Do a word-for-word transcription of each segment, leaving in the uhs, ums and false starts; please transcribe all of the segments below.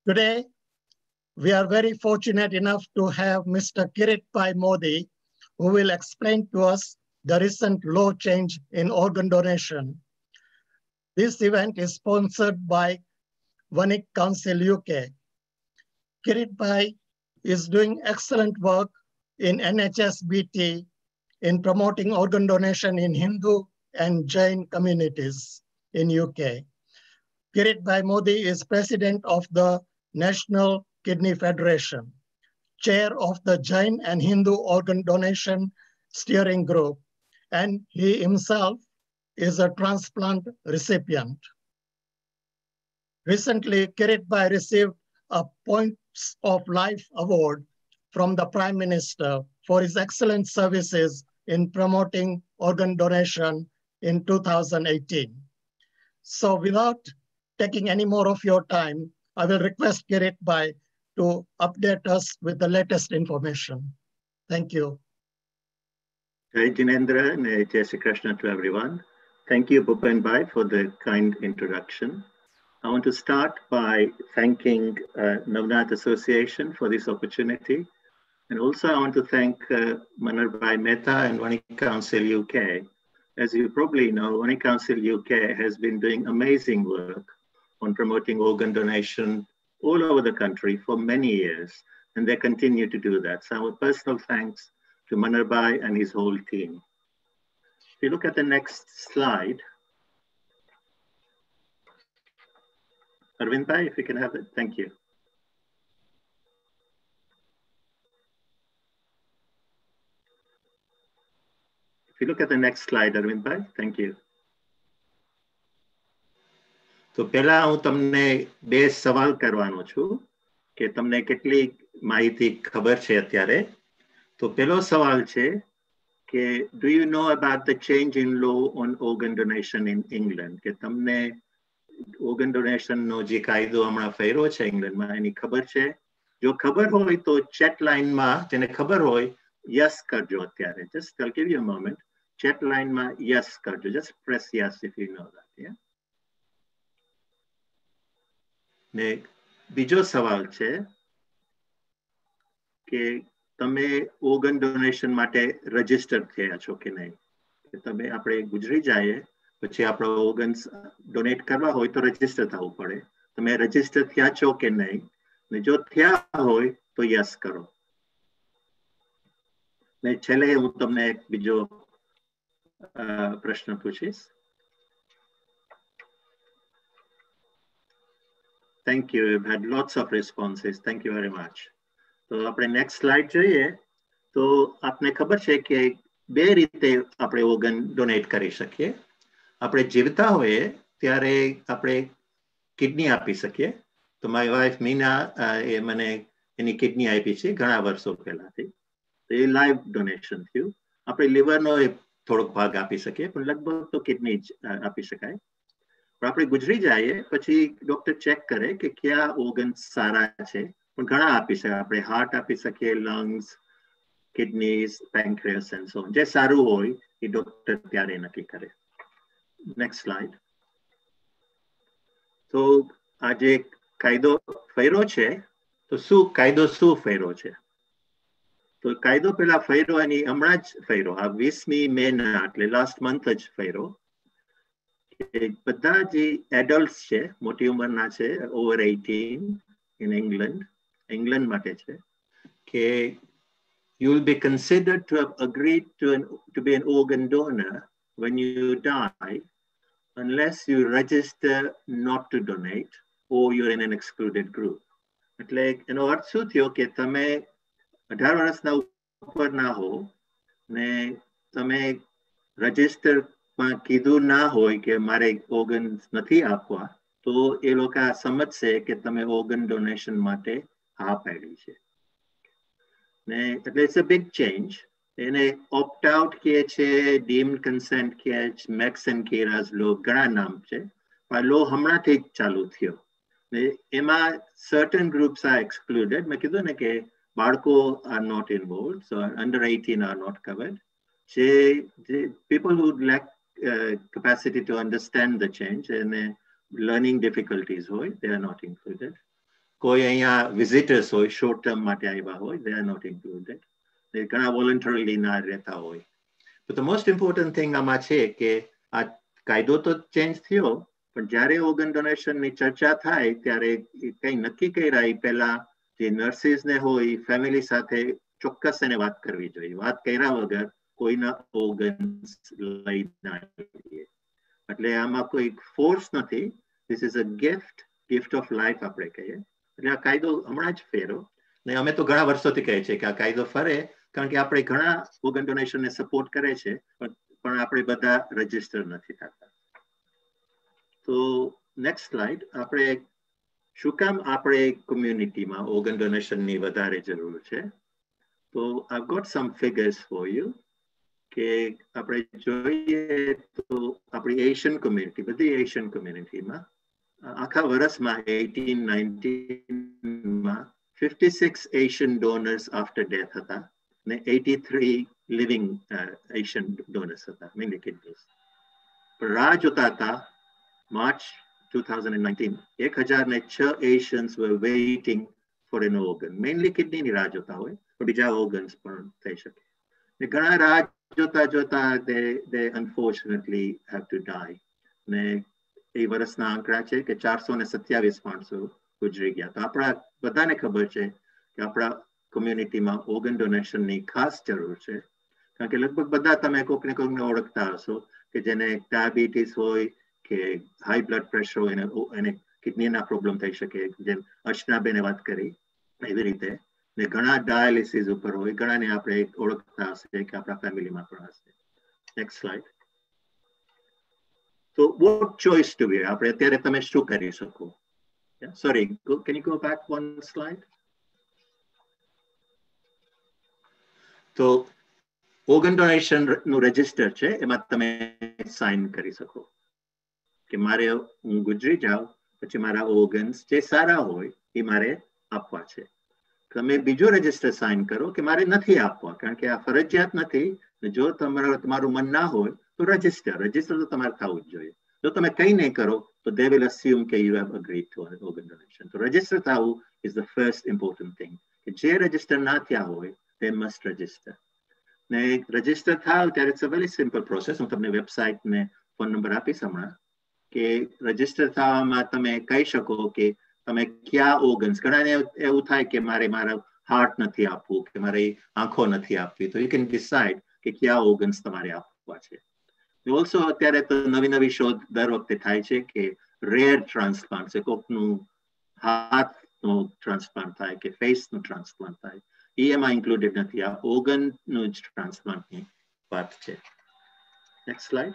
Today, we are very fortunate enough to have Mister Kirit Bhai Modi, who will explain to us the recent law change in organ donation. This event is sponsored by Vanik Council U K. Kirit Bhai is doing excellent work in N H S B T in promoting organ donation in Hindu and Jain communities in U K. Kirit Bhai Modi is president of the National Kidney Federation, chair of the Jain and Hindu Organ Donation Steering Group, and he himself is a transplant recipient. Recently, Kirit Bhai received a Points of Life Award from the Prime Minister for his excellent services in promoting organ donation in two thousand eighteen. So without taking any more of your time, I will request Kirit Bhai to update us with the latest information. Thank you. Jai Jinendra and Jai Shri Krishna to everyone. Thank you, Bhupen Bhai, for the kind introduction. I want to start by thanking uh, Navnath Association for this opportunity. And also I want to thank uh, Manar Bhai Mehta and Vanik Council U K. As you probably know, Vanik Council U K has been doing amazing work on promoting organ donation all over the country for many years, and they continue to do that. So our personal thanks to Manar Bhai and his whole team. If you look at the next slide, Arvind Bhai, if you can have it, thank you. If you look at the next slide, Arvind Bhai, thank you. તો પહેલા હું તમને બે સવાલ કરવાનો છું કે તમને કેટલી માહિતી ખબર છે અત્યારે. તો પહેલો સવાલ છે કે do you know about the change in law on organ donation in England? કે તમને organ donation નો જે કાયદો હમણાં ફેરવો છે ઇંગ્લેન્ડમાં એની ખબર છે? જો ખબર હોય તો chat line માં જેને ખબર હોય yes કરજો અત્યારે. Just I'll give you a moment. Chat line માં yes કરજો. Just press yes if you know that. Yeah. ને બીજો સવાલ છે કે તમે ઓર્ગન ડોનેશન માટે રજીસ્ટર થયા છો કે નહીં? કે તમે આપણે ગુજરી જાય પછી આપણા ઓર્ગન્સ ડોનેટ કરવા હોય તો રજીસ્ટર થવું પડે. તમે રજીસ્ટર થયા છો કે નહીં? ને જો થયા હોય તો યસ કરો. ને છેલ્લે હું તમને એક બીજો પ્રશ્ન પૂછીશ. Thank you. We've had lots of responses. Thank you very much. So આપણે next slide જોઈએ તો આપને ખબર છે કે બે રીતે આપણે ઓર્ગન ડોનેટ કરી શકીએ. આપણે જીવતા હોઈએ ત્યારે આપણે કિડની આપી શકીએ. તો માય વાઇફ મીના એ મને એની કિડની આપી છે ઘણા વર્ષો પહેલાથી. તો એ લાઈવ ડોનેશન થયું. આપણે લિવરનો થોડોક ભાગ આપી શકીએ પણ લગભગ તો કિડની જ આપી શકાય. પણ આપણે ગુજરી જઈએ પછી ડોક્ટર ચેક કરે કે કયા ઓર્ગન સારા છે. પણ ઘણા આપી શકે. આપણે હાર્ટ આપી શકીએ, lungs, kidneys, pancreas and so on. જે સારું હોય એ ડોક્ટર ત્યારે નક્કી કરે. Next slide. તો આ જે કાયદો ફેરો છે તો શું કાયદો શું ફેરો છે? તો કાયદો પેલા ફેરો એની હમણાં જ ફેરો આ વીસમી મે ના એટલે લાસ્ટ મંથ જ ફેરો. બધા જે એડલ્ટ્સ છે મોટી ઉંમરના છે over eighteen in England, England માટે છે કે you will be considered to have agreed to an to be an organ donor when you die unless you register not to donate or you're in an excluded group. એટલે એનો અર્થ શું થયો કે તમે અઢાર વર્ષના ઉપર ના હો ને તમે રજિસ્ટર કીધું ના હોય કે મારે ઓર્ગન નથી આપવા તો એ લોકો સમજશે કે તમે ઓર્ગન ડોનેશન માટે હા પાડી છે. ને એટલે ઇટ્સ અ બિગ ચેન્જ. એને ઓપ્ટ આઉટ કહે છે, ડીમ્ડ કન્સેન્ટ કહે છે, મેક્સ એન્ડ કેરાઝ લો, ઘણા નામ છે. પણ લો હમણાંથી જ ચાલુ થયો. ને એમાં સર્ટન ગ્રુપ્સ આર એક્સક્લુડેડ. મેં કીધું ને કે બાળકો are not involve, so under eighteen are not covered. જે people who lack uh, capacity to understand the change and uh, learning difficulties, they are not included. કોઈ અહીંયા વિઝિટર્સ હોય શોર્ટ ટર્મ માટે આવ્યા હોય, they are not included. they ઘણા વોલન્ટરીલી ના રહેતા હોય. but the most important thing આમાં છે કે આ કાયદો તો ચેન્જ થયો, પણ જ્યારે ઓર્ગન ડોનેશનની ચર્ચા થાય ત્યારે કંઈ નક્કી કર્યા એ પહેલા જે નર્સિસને હોય ફેમિલી સાથે ચોક્કસ એને વાત કરવી જોઈએ. વાત કર્યા વગર કોઈના ઓર્ગન્સ લઈ ના લઈએ. એટલે આમાં કોઈ ફોર્સ નથી. This is a gift gift of life આપણે કહીએ. એટલે આ કાયદો હમણાં જ ફેરો ને અમે તો ઘણા વર્ષોથી કહીએ છીએ કે આ કાયદો ફરે, કારણ કે આપણે ઘણા ઓર્ગન ડોનેશનને સપોર્ટ કરે છે, પણ આપણે બધા રજીસ્ટર નથી થતા. તો નેક્સ્ટ સ્લાઇડ. આપણે શું કામ આપણે કમ્યુનિટીમાં ઓર્ગન ડોનેશનની વધારે જરૂર છે? તો I've got some figures for you કે આપણે જોઈએ તો આપણી એશિયન કમ્યુનિટી, બધી એશિયન કમ્યુનિટીમાં આખા વર્ષમાં eighteen nineteen માં fifty-six Asian donors after death હતા ને eighty-three living uh, Asian donors હતા, mainly kidneys. પણ રાહ જોતા હતા March twenty nineteen, one thousand six Asians were waiting for an organ. Mainly kidney ની રાહ જોતા હોય, પણ બીજા organs પણ થઈ શકે. ને ઘણા રાહ જોતા જોતા they they unfortunately have to die. ને એ વર્ષના આંકડા છે કે four hundred twenty-seven માણસો ગુજરી ગયા. તો આપણા બધાને ખબર છે કે આપણા કમ્યુનિટીમાં ઓર્ગન ડોનેશનની ખાસ જરૂર છે, કારણ કે લગભગ બધા તમે કોકને કોકને ઓળખતા હશો કે જેને ડાયાબિટીસ હોય કે હાઈ બ્લડ પ્રેશર હોય એને કિડનીના પ્રોબ્લેમ થઈ શકે, જેમ અર્ચનાબેને વાત કરી એવી રીતે. ને ઘણા ડાયાલિસિસ ઉપર હોય, ઘણાને આપણે ઓળખતા હશે કે આપણા ફેમિલીમાં પણ હશે. Next slide. So what choice do we have? આપણે અત્યારે તમે શું કરી શકો? Sorry, can you go back one slide? તો ઓર્ગન ડોનેશન નું રજિસ્ટર છે, એમાં તમે સાઇન કરી શકો કે મારે હું ગુજરી જાઉં પછી મારા ઓર્ગન્સ જે સારા હોય એ મારે આપવા છે. તમે બીજો રજિસ્ટર સાઇન કરો કે મારે નથી આપવા, કારણ કે આ ફરજિયાત નથી. જો તમારું તમારું મન ના હોય તો રજિસ્ટર રજિસ્ટર તો તમારે થવું જ જોઈએ. જો તમે કંઈ નહીં કરો તો they will assume કે you have agreed to an organ donation. તો રજિસ્ટર થવું is the first important thing. કે જે રજિસ્ટર ના થયા હોય they must register. ને રજિસ્ટર થાવ ત્યારે it's a very simple process. હું તમને વેબસાઇટ ને ફોન નંબર આપીશ હમણાં કે રજિસ્ટર થવામાં તમે કહી શકો કે તમે કયા ઓર્ગન્સ. ઘણાને એવું થાય કે મારે મારા હાર્ટ નથી આપવું કે મારે આંખો નથી આપવી, તો you can decide કે કયા ઓર્ગન્સ તમારે આપવા છે. ઓલ્સો અત્યારે તો નવી નવી શોધ દર વખતે થાય છે કે રેર ટ્રાન્સપ્લાન્ટ છે, કોકનું હાથનું ટ્રાન્સપ્લાન્ટ થાય કે ફેસનું ટ્રાન્સપ્લાન્ટ થાય, એ એમાં ઇન્ક્લુડેડ નથી. આ ઓર્ગનનું જ ટ્રાન્સપ્લાન્ટની વાત છે. Next slide.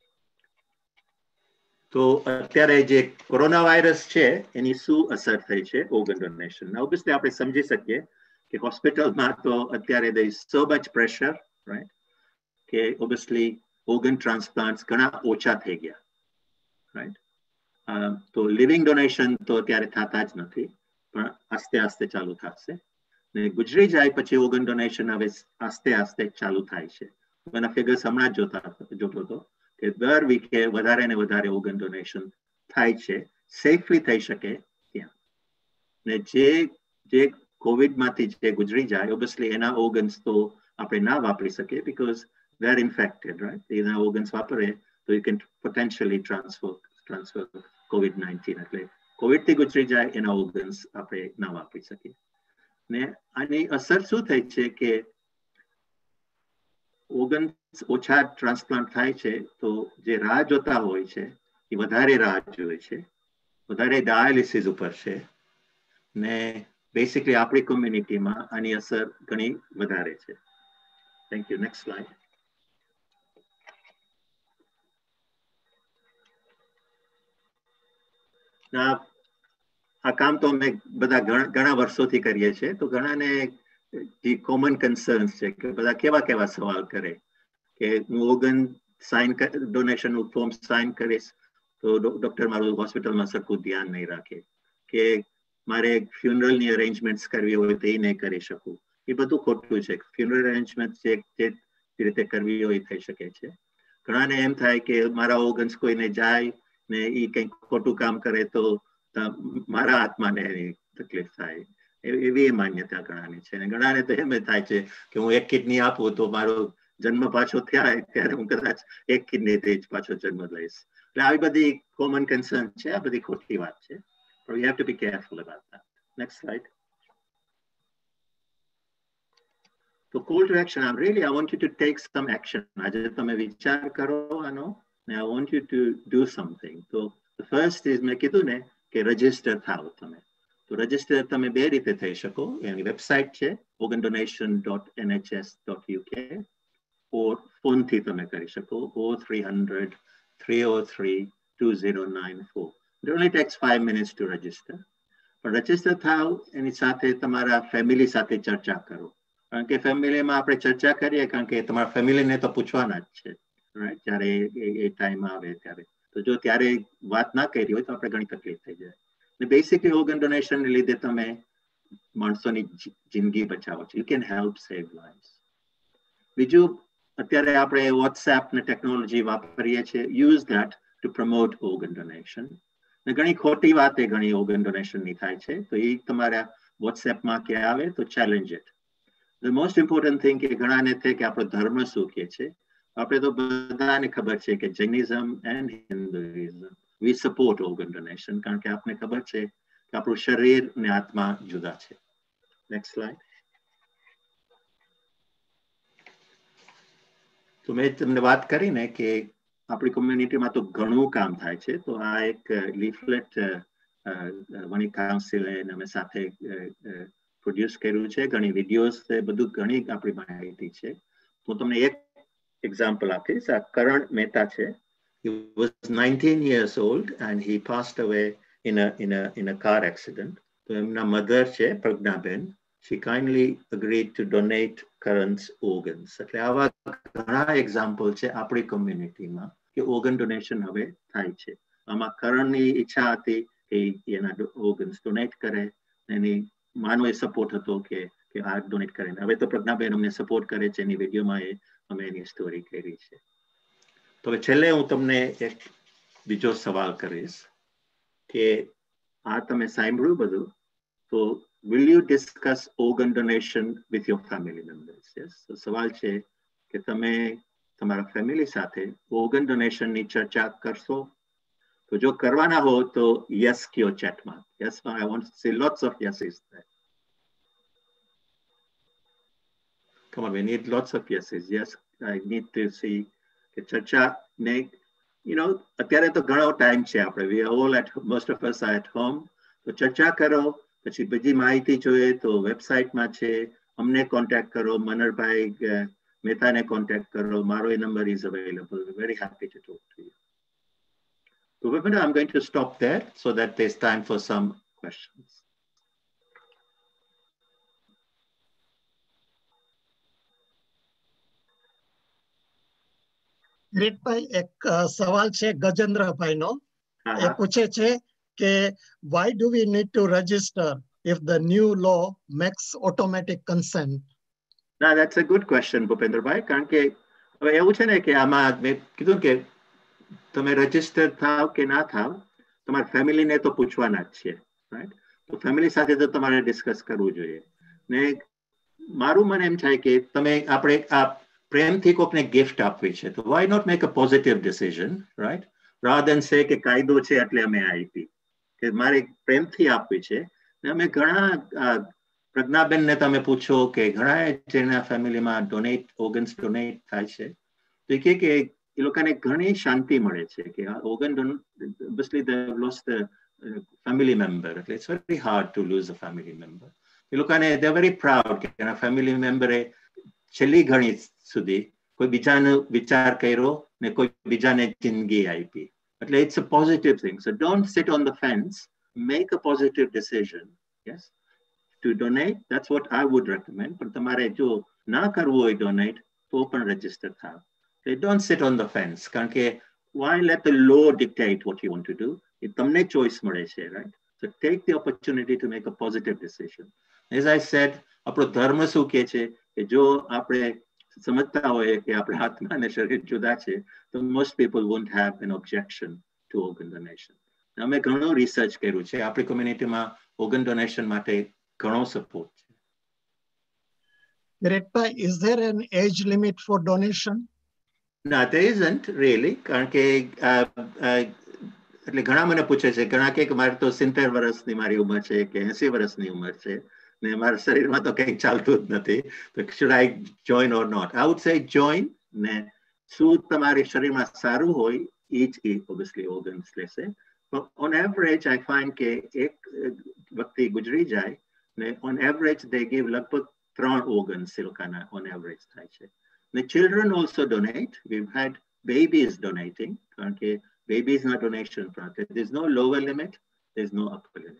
તો અત્યારે જે કોરોના વાયરસ છે એની શું અસર થઈ છે ઓર્ગન ડોનેશન? ઓબ્વિયસલી આપણે સમજી શકીએ કે હોસ્પિટલમાં તો અત્યારે there is so much pressure, right? કે ઓબ્વિયસલી ઓર્ગન ટ્રાન્સપ્લાન્ટ્સ ઘણા ઓછા થઈ ગયા, રાઈટ? તો લિવિંગ ડોનેશન તો અત્યારે થતા જ નથી, પણ આસ્તે આસ્તે ચાલુ થશે. ને ગુજરી જાય પછી ઓર્ગન ડોનેશન હવે આસ્તે આસ્તે ચાલુ થાય છે. એના ફિગર્સ હમણાં જ જોતા જોતો હતો કે દર વીકે વધારે ને વધારે ઓર્ગન ડોનેશન થાય છે, સેફલી થઈ શકે ત્યાં. ને જે જે કોવિડમાંથી જે ગુજરી જાય ઓબ્વિયસલી એના ઓર્ગન્સ તો આપણે ના વાપરી શકીએ because they're infected, right? એના ઓર્ગન્સ વાપરે તો you can potentially transfer transfer COVID nineteen. એટલે કોવિડથી ગુજરી જાય એના ઓર્ગન્સ આપણે ના વાપરી શકીએ. ને આની અસર શું થઈ છે કે ઓર્ગન્સ ઓછા ટ્રાન્સપ્લાન્ટ થાય છે તો જે રાહ જોતા હોય છે એ વધારે રાહ જોવે છે, વધારે ડાયાલિસિસ ઉપર છે. ને બેસિકલી આપણી કમ્યુનિટીમાં આની અસર ઘણી વધારે છે. Thank you. Next slide. આ કામ તો અમે બધા ઘણા વર્ષોથી કરીએ છીએ, તો ઘણાને જે કોમન કન્સર્ન્સ છે કે બધા કેવા કેવા સવાલ કરે કે હું ઓર્ગન સાઇન ડોનેશનનું ફોર્મ સાઇન કરીશ તો ડોક્ટર મારું હોસ્પિટલમાં સરખું ધ્યાન નહીં રાખે, કે મારે ફ્યુનરલની અરેન્જમેન્ટ્સ કરવી હોય તો એ નહીં કરી શકું. એ બધું ખોટું છે. ફ્યુનરલ અરેન્જમેન્ટ જે જે રીતે કરવી હોય થઈ શકે છે. ઘણાને એમ થાય કે મારા ઓર્ગન્સ કોઈને જાય ને એ કંઈક ખોટું કામ કરે તો મારા હાથમાં ને તકલીફ થાય એવી માન્યતા ઘણાની છે અને ઘણાને તો એમ થાય છે કે હું એક કિડની આપું તો મારો જન્મ પાછો થાય ત્યારે હું કદાચ એક કિડનીથી જ પાછો જન્મ લઈશ. એટલે આવી બધી કોમન કન્સર્ન છે, આ બધી ખોટી વાત છે. But we have to be careful about that. Next slide. So call to action. I'm really, I want you to take some action. આજે તમે વિચાર કરો આનો and I want you to do something. So the first is મેં કીધું ને કે register થાવ તમે. તો રજિસ્ટર તમે બે રીતે થઈ શકો. એની વેબસાઇટ છે organ donation dot n h s dot u k or ફોનથી તમે કરી શકો oh three hundred three oh three two oh nine four. It only takes five minutes to register. પણ રજિસ્ટર થાવ એની સાથે તમારા ફેમિલી સાથે ચર્ચા કરો. કારણ કે ફેમિલીમાં આપણે ચર્ચા કરીએ કારણ કે તમારા ફેમિલીને તો પૂછવાના જ છે રાઈટ જ્યારે એ ટાઈમ આવે ત્યારે. તો જો ત્યારે વાત ના કરી હોય તો આપણે ઘણી તકલીફ થઈ જાય. બેસિકલી ઓર્ગન ડોનેશનને લીધે તમે માણસોની જિંદગી બચાવો છો. You can help save lives. બીજું અત્યારે આપણે વોટ્સએપ ને ટેકનોલોજી વાપરીએ છીએ. Use that to promote organ donation. ને ઘણી ખોટી વાત એ ઘણી ઓર્ગન ડોનેશનની થાય છે તો એ તમારા વોટ્સએપમાં કે આવે તો challenge it. The most important thing કે ઘણાને છે કે આપણો ધર્મ શું કહે છે. આપણે તો બધાને ખબર છે કે Jainism and Hinduism we support organ donation કારણ કે આપને ખબર છે કે આપણું શરીર અને આત્મા જુદા છે. Next slide. તો મેં તમને વાત કરી ને કે આપણી કોમ્યુનિટીમાં તો ઘણું કામ થાય છે. તો આ એક લીફલેટ વણી કાઉન્સિલે અમે સાથે પ્રોડ્યુસ કર્યું છે. ઘણી વિડીયોઝ છે, બધું ઘણી આપણી માહિતી છે. હું તમને એક એક્ઝામ્પલ આપીશ. આ કરણ મહેતા છે. He was nineteen years old and he passed away in a in a in a car accident. So emna mother che Pragnaben, she kindly agreed to donate Karan's organs. એટલે આવા ઘણા એક્ઝામ્પલ છે આપણી કોમ્યુનિટીમાં કે organ donation હવે થાય છે. આમાં કરણની ઈચ્છા હતી કે એના ઓર્ગન્સ ડોનેટ કરે. એની માનો એ સપોર્ટ હતો કે કે આ ડોનેટ કરે. હવે તો પ્રજ્ઞાબેન અમને સપોર્ટ કરે છે. એની વિડીયોમાં એ અમે એની સ્ટોરી કરી છે. તો છેલ્લે હું તમને એક બીજો સવાલ કરીશ કે આ તમે સાંભળ્યું બધું તો will you discuss organ donation with your family members? Yes. તો સવાલ છે કે તમે તમારા ફેમિલી સાથે ઓર્ગન ડોનેશનની ચર્ચા કરશો. તો જો કરવાના હો તો યસ કયો ચેટમાં. Yes, I want to see lots of yeses there. Come on, we need lots of yeses. Yes, I need to see ચર્ચા ને you know અત્યારે તો ઘણો ટાઈમ છે આપણે we are all at most of us are at home. તો ચર્ચા કરો. પછી બીજી માહિતી જોઈએ તો વેબસાઇટમાં છે. અમને કોન્ટેક્ટ કરો. મનરભાઈ મહેતાને કોન્ટેક્ટ કરો. મારો એ number is available. We're very happy to talk to you. So I'm going to stop there so that there's time for some questions. Kiritbhai એક સવાલ છે ગજેન્દ્રભાઈનો. એ પૂછે છે કે why do we need to register if the new law makes automatic consent? Now that's a good question Bhupendrabhai. કારણ કે હવે એવું છે ને કે આમાં મેં કીધું કે તમે રજિસ્ટર થાવ કે ના થાવ તમારા ફેમિલીને તો પૂછવાના જ છે રાઈટ. તો ફેમિલી સાથે તો તમારે ડિસ્કસ કરવું જોઈએ. ને મારું મને એમ થાય કે તમે આપણે આ પ્રેમથી કોકને ગિફ્ટ આપવી છે તો why not make a positive decision, right? Rather than say કે કાયદો છે એટલે અમે આપી. કે મારે પ્રેમથી આપવી છે. ને અમે ઘણા પ્રજ્ઞાબેનને તમે પૂછો કે ઘણા જેના ફેમિલીમાં ડોનેટ ઓર્ગન્સ ડોનેટ થાય છે તો એ કે એ લોકોને ઘણી શાંતિ મળે છે કે organ obviously they have lost a family member. It's very hard to lose a family member. એ લોકોને they are very proud કે એના family member એ છેલ્લી ઘણી સુધી કોઈ બીજાનો વિચાર કર્યો ને કોઈ બીજાને જિંદગી આપી. એટલે it's a positive thing. So don't sit on the fence. Make a positive decision. Yes. To donate, that's what I would recommend. But તમારે જો ના કરવું હોય donate તો પણ register થાવ. So don't sit on the fence. કારણ કે why let the law dictate what you want to do? એ તમને choice મળે છે, right? So take the opportunity to make a positive decision. As I said, આપણો ધર્મ શું કહે છે કે જો આપણે સમજતા હોય કે આપણા આત્મા અને શરીર જુદા છે તો most people won't have an objection to organ donation. અમે ઘણું રિસર્ચ કર્યું છે. આપણી કોમ્યુનિટીમાં organ donation માટે ઘણો support છે. Kiritbhai, is there an age limit for donation? No, there isn't really, કારણ કે એટલે ઘણા મને પૂછે છે, ઘણા કે મારે તો સિત્તેર વર્ષની મારી ઉંમર છે કે એસી વર્ષની ઉંમર છે ને મારા શરીરમાં તો કંઈ ચાલતું જ નથી, તો should I join or not? I would say join ને શું તમારી શરીરમાં સારું હોય એ જ obviously organs લેશે. But on average I find કે એક વ્યક્તિ ગુજરી જાય ને on average they give લગભગ ત્રણ organs એ લોકોના on average થાય છે. The children also donate. We've had babies donating. Okay, babies not donation bracket. There's no lower limit. There's no upper limit.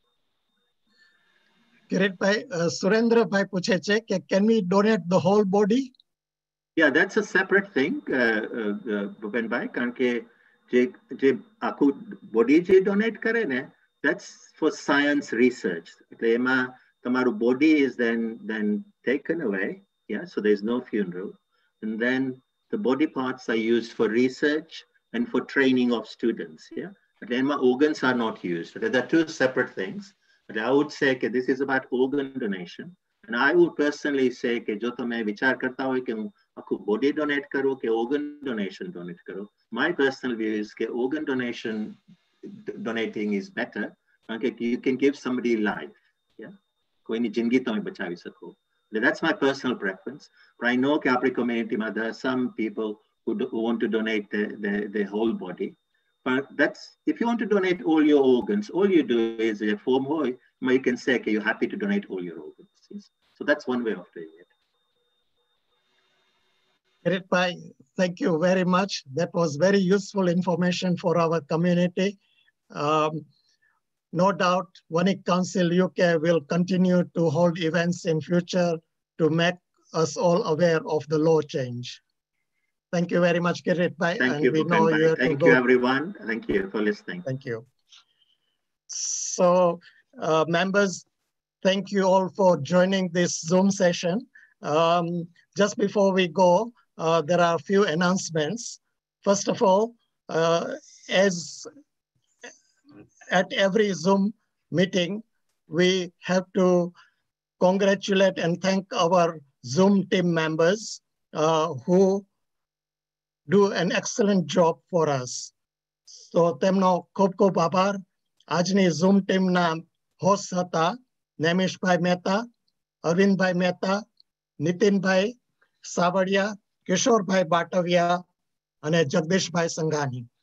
Kiritbhai, uh, Surendra bhai puche che, can we donate the whole body? Yeah, that's a separate thing. Uh, uh, uh, Bhupen bhai, because je je aku body je donate kare ne, that's for science research. Ema tamaru body is then then taken away. Yeah, so there's no funeral. And then the body parts are used for research and for training of students. Yeah, but then my organs are not used. There are two separate things. But I would say that this is about organ donation. And I would personally say that jo tame vichar karta hoy ke aku body donate karo ke organ donation donate karo. My personal view is that organ donation donating is better. Okay, you can give somebody life. Yeah, koi ni jindagi tame bachavi sako. That's my personal preference. But I know that in our community, there are some people who, do, who want to donate their, their, their whole body. But that's, if you want to donate all your organs, all you do is a form hoy, you can say that you're happy to donate all your organs. So that's one way of doing it. Kiritbhai, thank you very much. That was very useful information for our community. Um, No doubt, Vanik Council U K will continue to hold events in future to make us all aware of the law change. Thank you very much, Kiritbhai. Thank and you, we know you have Thank to you, go. everyone. Thank you for listening. Thank you. So, uh, members, thank you all for joining this Zoom session. Um, just before we go, uh, there are a few announcements. First of all, uh, as at every Zoom meeting, we have to congratulate and thank our Zoom team members uh, who do an excellent job for us. So temno khub khub aabhar. Ajni Zoom team na host hata Nemishbhai Mehta, Arvindbhai Mehta, Nitinbhai Savadia, Kishorabhai Batavia, and Jagdishbhai Sanghani.